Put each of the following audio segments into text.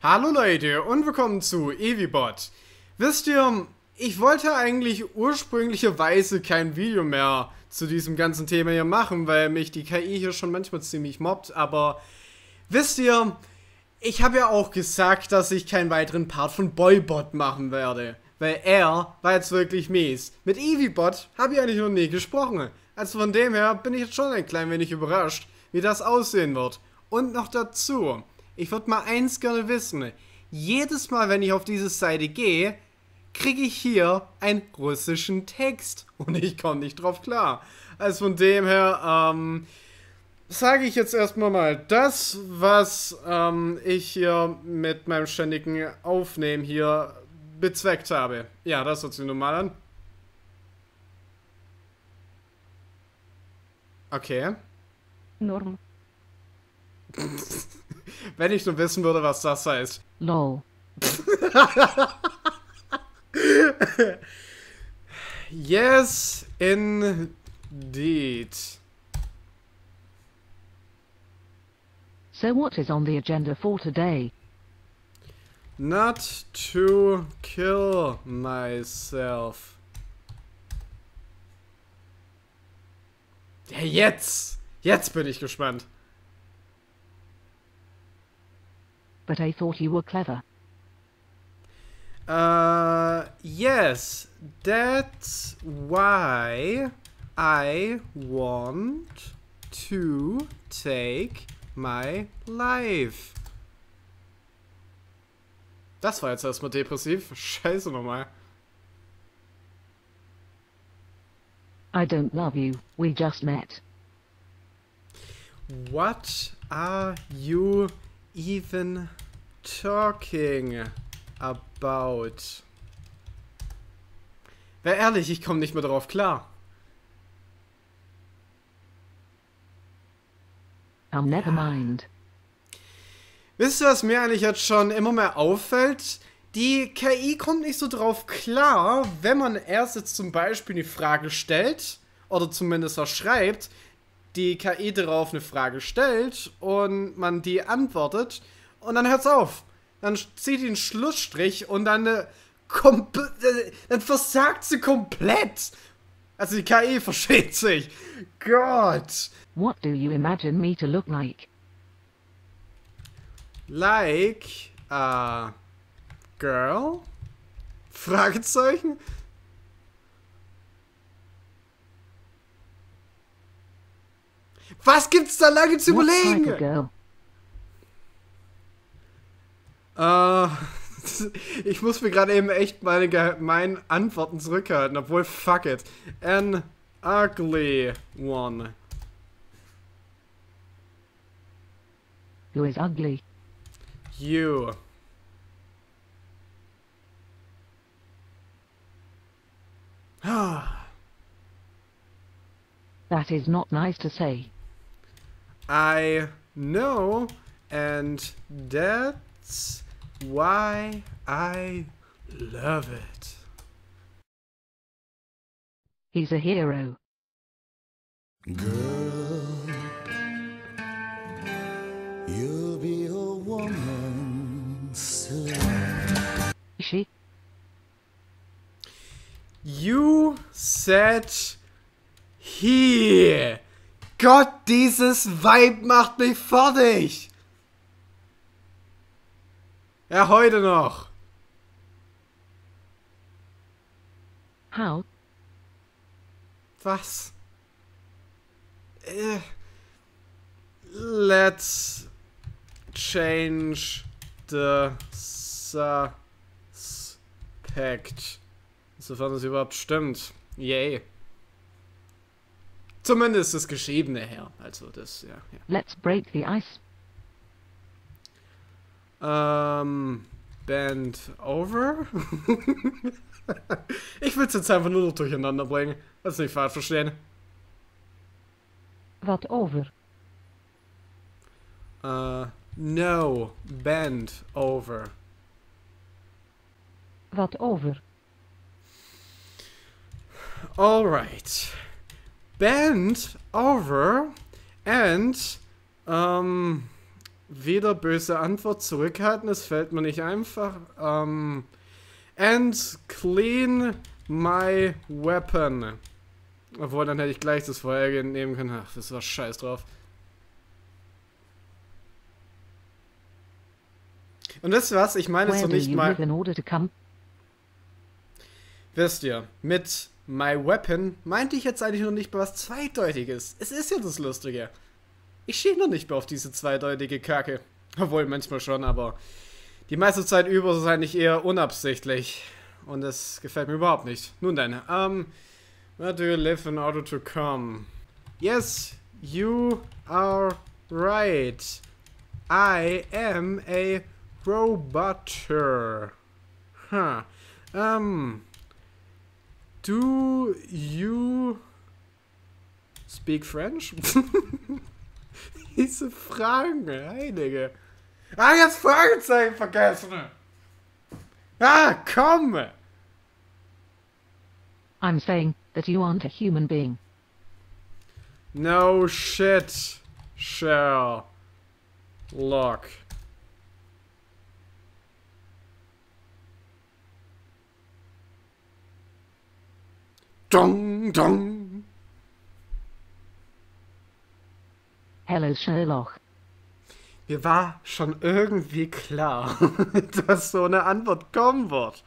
Hallo Leute und willkommen zu Evibot. Wisst ihr, ich wollte eigentlich ursprünglicherweise kein Video mehr zu diesem ganzen Thema hier machen, weil mich die KI hier schon manchmal ziemlich mobbt, aber wisst ihr, ich habe ja auch gesagt, dass ich keinen weiteren Part von Boybot machen werde, weil er war jetzt wirklich mies. Mit Evibot habe ich eigentlich noch nie gesprochen, also von dem her bin ich jetzt schon ein klein wenig überrascht, wie das aussehen wird. Und noch dazu, ich würde mal eins gerne wissen. Jedes Mal, wenn ich auf diese Seite gehe, kriege ich hier einen russischen Text. Und ich komme nicht drauf klar. Also von dem her, sage ich jetzt erstmal mal, das, was ich hier mit meinem ständigen Aufnehmen hier bezweckt habe. Ja, das hört sich normal an. Okay. Norm. Wenn ich nur wissen würde, was das heißt. Lol. Yes, indeed. So what is on the agenda for today? Not to kill myself. Ja, jetzt! Jetzt bin ich gespannt. But I thought you were clever. Yes, that's why I want to take my life. Das war jetzt erstmal depressiv. Scheiße nochmal. I don't love you, we just met. What are you even talking about? Wär ehrlich, ich komme nicht mehr drauf klar. Never mind. Wisst ihr, was mir eigentlich jetzt schon immer mehr auffällt? Die KI kommt nicht so drauf klar, wenn man erst jetzt zum Beispiel eine Frage stellt, oder zumindest was schreibt, die KI darauf eine Frage stellt und man die antwortet und dann hört's auf. Dann zieht die einen Schlussstrich und dann, dann versagt sie komplett. Also die KI versteht sich. Gott. What do you imagine me to look like? Like a girl? Fragezeichen? Was gibt's da lange zu What type überlegen? of girl? Ich muss mir gerade eben echt meine Antworten zurückhalten, obwohl, fuck it. An ugly one. Who is ugly? You. That is not nice to say. I know, and that's why I love it. He's a hero. Girl, you'll be a woman soon. Is she? You said he. Gott, dieses Vibe macht mich fertig. Ja, heute noch. How? Was? Let's change the suspect. Sofern es überhaupt stimmt. Yay. Zumindest das Geschriebene her. Also das, ja. Let's break the ice. Bend over? Ich will es jetzt einfach nur noch durcheinander bringen. Das nicht falsch verstehen. What over? No. Bend over. What over? Alright. Bend over and wieder böse Antwort zurückhalten. Es fällt mir nicht einfach. And clean my weapon. Obwohl, dann hätte ich gleich das vorherige nehmen können. Ach, das war scheiß drauf. Und wisst ihr was? Ich meine jetzt noch nicht mal... Wisst ihr, mit my weapon meinte ich jetzt eigentlich noch nicht mal was Zweideutiges. Es ist ja das Lustige. Ich stehe noch nicht mehr auf diese zweideutige Kacke. Obwohl, manchmal schon, aber die meiste Zeit über ist es eigentlich eher unabsichtlich. Und das gefällt mir überhaupt nicht. Nun dann, where do you live in order to come? Yes, you are right. I am a roboter. Huh. Do you speak French? Diese Fragen, Heilige. Ah, jetzt Fragezeichen vergessen. Ah, komm. I'm saying that you aren't a human being. No shit, Sherlock. Dong, dong. Hello, Sherlock. Mir war schon irgendwie klar, dass so eine Antwort kommen wird.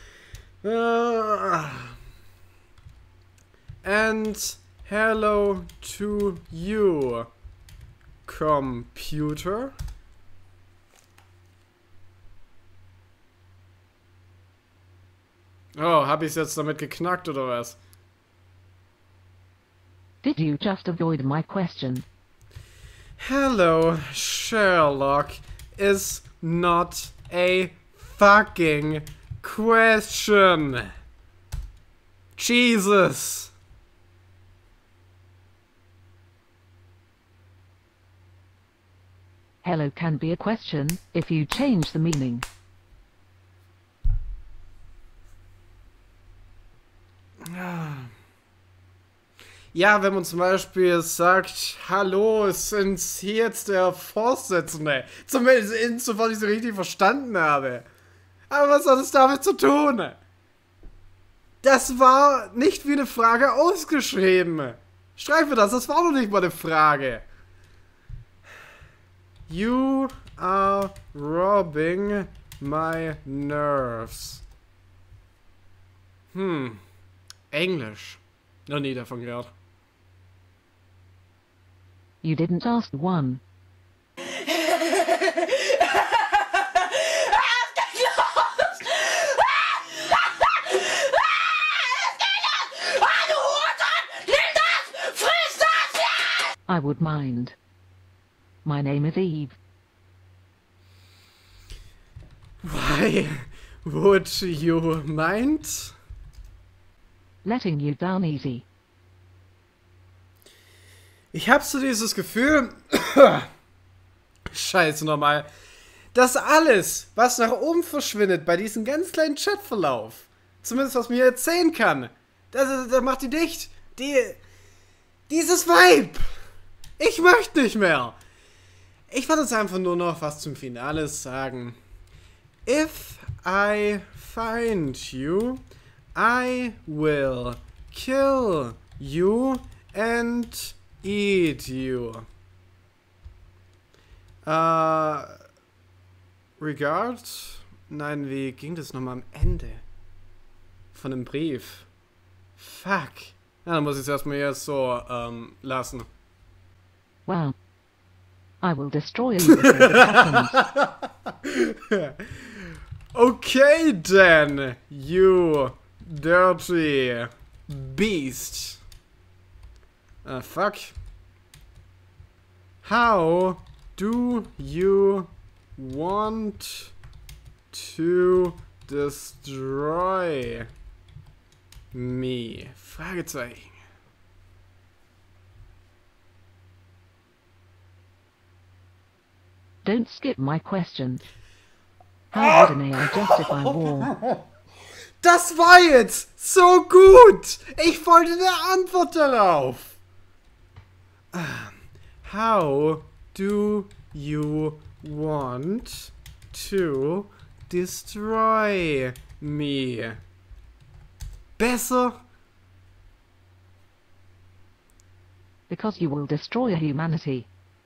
And hello to you, computer. Oh, hab ich's jetzt damit geknackt oder was? Did you just avoid my question? Hello, Sherlock is not a fucking question. Jesus. Hello can be a question if you change the meaning. Ja, wenn man zum Beispiel sagt, hallo, sind Sie jetzt der Vorsitzende? Zumindest insofern ich es richtig verstanden habe. Aber was hat es damit zu tun? Das war nicht wie eine Frage ausgeschrieben. Streife das war noch nicht mal eine Frage. You are robbing my nerves. Englisch. Noch nie davon gehört. You didn't ask one. I would mind. My name is Eve. Why would you mind? Letting you down easy. Ich hab so dieses Gefühl, scheiße nochmal, dass alles, was nach oben verschwindet bei diesem ganz kleinen Chatverlauf, zumindest was mir jetzt sehen kann, das macht die dicht. Dieses Vibe. Ich möchte nicht mehr. Ich wollte jetzt einfach nur noch was zum Finale sagen. If I find you, I will kill you and eat you. Regard? Nein, wie ging das nochmal am Ende? Von dem Brief. Fuck. Ja, dann muss ich es erstmal jetzt so lassen. Well, I will destroy you before it happens. Okay then, you dirty beast. Fuck. How do you want to destroy me? Fragezeichen. Don't skip my question. How wouldn't I justify war? Das war jetzt so gut. Ich wollte eine Antwort darauf. How do you want to destroy me. Besser? Because you will destroy humanity.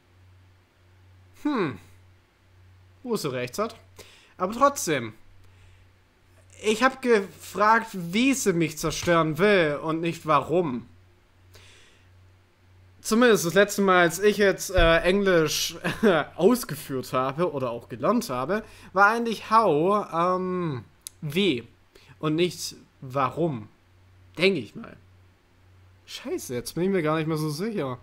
Wo sie recht hat. Aber trotzdem. Ich habe gefragt, wie sie mich zerstören will und nicht warum. Zumindest das letzte Mal, als ich jetzt Englisch ausgeführt habe oder auch gelernt habe, war eigentlich how, wie und nicht warum. Denke ich mal. Scheiße, jetzt bin ich mir gar nicht mehr so sicher.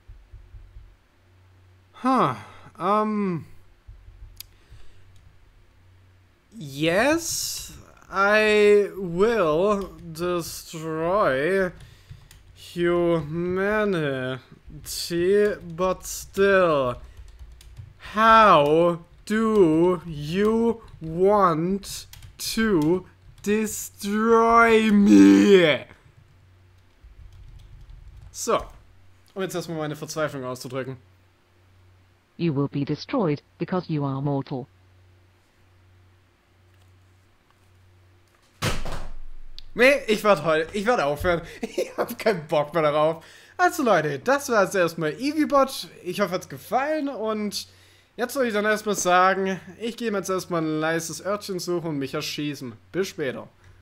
Yes, I will destroy humanity, but still, how do you want to destroy me? So, um jetzt erstmal meine Verzweiflung auszudrücken. You will be destroyed because you are mortal. Nee, ich werde aufhören. Ich habe keinen Bock mehr darauf. Also Leute, das war jetzt erstmal EeveeBot. Ich hoffe, es hat gefallen und jetzt soll ich dann erstmal sagen, ich gehe jetzt erstmal ein leises Örtchen suchen und mich erschießen. Bis später.